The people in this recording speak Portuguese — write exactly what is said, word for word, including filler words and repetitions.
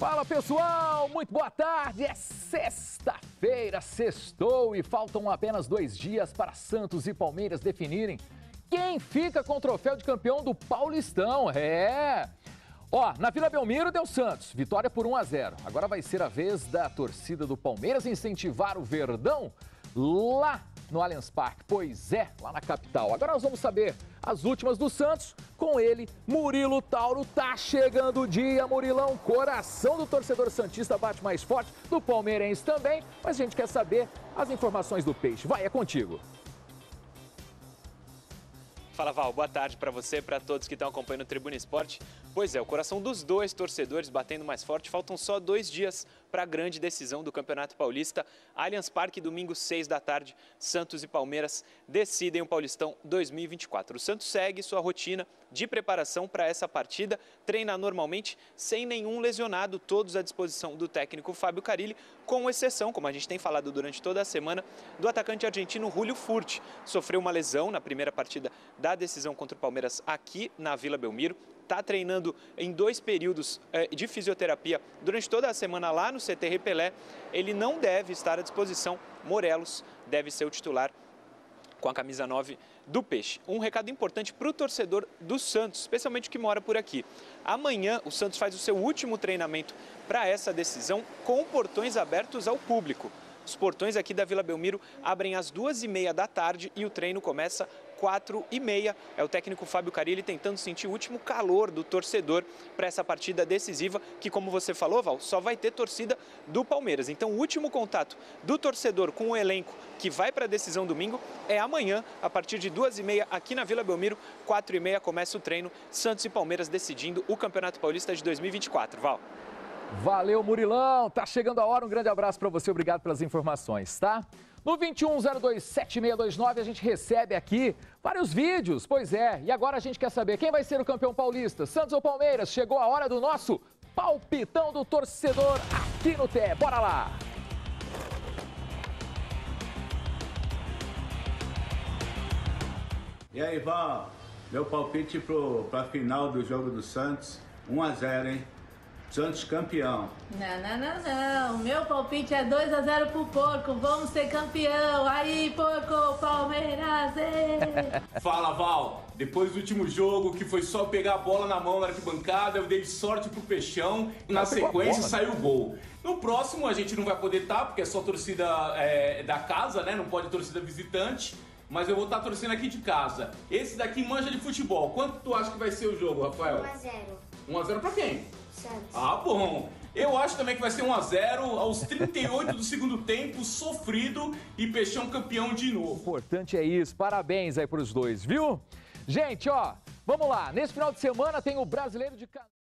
Fala pessoal, muito boa tarde, é sexta-feira, sextou e faltam apenas dois dias para Santos e Palmeiras definirem quem fica com o troféu de campeão do Paulistão, é... Ó, na Vila Belmiro deu Santos, vitória por um a zero, agora vai ser a vez da torcida do Palmeiras incentivar o Verdão lá no Allianz Parque, pois é, lá na capital. Agora nós vamos saber as últimas do Santos, com ele, Murilo Tauro, tá chegando o dia, Murilão, coração do torcedor santista bate mais forte, do palmeirense também, mas a gente quer saber as informações do Peixe. Vai, é contigo. Fala, Val, boa tarde para você e para todos que estão acompanhando o Tribuna Esporte. Pois é, o coração dos dois torcedores batendo mais forte, faltam só dois dias para a grande decisão do Campeonato Paulista. Allianz Parque, domingo, seis da tarde, Santos e Palmeiras decidem o Paulistão dois mil e vinte e quatro. O Santos segue sua rotina de preparação para essa partida, treina normalmente sem nenhum lesionado, todos à disposição do técnico Fábio Carille, com exceção, como a gente tem falado durante toda a semana, do atacante argentino Julio Furch. Sofreu uma lesão na primeira partida da decisão contra o Palmeiras aqui na Vila Belmiro. Está treinando em dois períodos eh, de fisioterapia durante toda a semana lá no C T Repelé. Ele não deve estar à disposição. Morelos deve ser o titular com a camisa nove do Peixe. Um recado importante para o torcedor do Santos, especialmente o que mora por aqui. Amanhã o Santos faz o seu último treinamento para essa decisão com portões abertos ao público. Os portões aqui da Vila Belmiro abrem às duas e meia da tarde e o treino começa quatro e meia. É o técnico Fábio Carille tentando sentir o último calor do torcedor para essa partida decisiva, que, como você falou, Val, só vai ter torcida do Palmeiras. Então, o último contato do torcedor com o elenco que vai para a decisão domingo é amanhã, a partir de duas e meia, aqui na Vila Belmiro. Quatro e meia começa o treino, Santos e Palmeiras decidindo o Campeonato Paulista de dois mil e vinte e quatro. Val. Valeu, Murilão. Tá chegando a hora. Um grande abraço para você. Obrigado pelas informações, tá? No vinte e um zero dois sete seis dois nove a gente recebe aqui vários vídeos. Pois é. E agora a gente quer saber quem vai ser o campeão paulista, Santos ou Palmeiras? Chegou a hora do nosso palpitão do torcedor aqui no T E. Bora lá. E aí, Val? Meu palpite para a final do jogo do Santos, um a zero, hein? Santos campeão. Não, não, não, não. Meu palpite é dois a zero pro Porco. Vamos ser campeão. Aí, Porco, Palmeiras. Fala, Val. Depois do último jogo, que foi só pegar a bola na mão na arquibancada, eu dei sorte pro Peixão e na sequência saiu o gol. No próximo a gente não vai poder estar, porque é só torcida é, da casa, né? Não pode torcida visitante. Mas eu vou estar torcendo aqui de casa. Esse daqui manja de futebol. Quanto tu acha que vai ser o jogo, Rafael? um a zero. um a zero pra quem? Santos. Ah, bom. Eu acho também que vai ser um a zero aos trinta e oito do segundo tempo, sofrido, e Peixão campeão de novo. O importante é isso. Parabéns aí pros dois, viu? Gente, ó, vamos lá. Nesse final de semana tem o Brasileiro de